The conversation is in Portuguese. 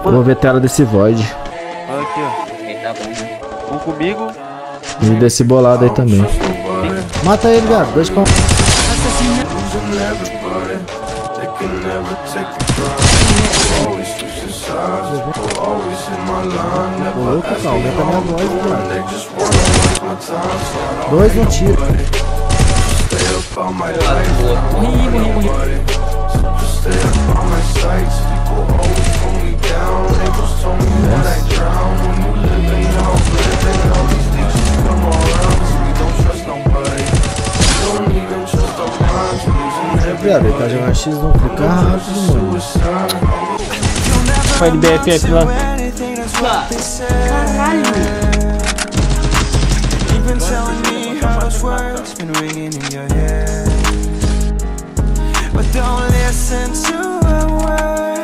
Vou ver a tela desse void. Olha aqui, ó. Tá bom, né? Um comigo. E desse bolado aí também. Mata ele, viado. 2 pão. Ô louco, calma, aumenta minha voz, mano. 2 no tiro. Morri. Viado, ele tá jogando X, não fica rápido, mano. Vai de BFF lá. Caralho. But don't listen to a word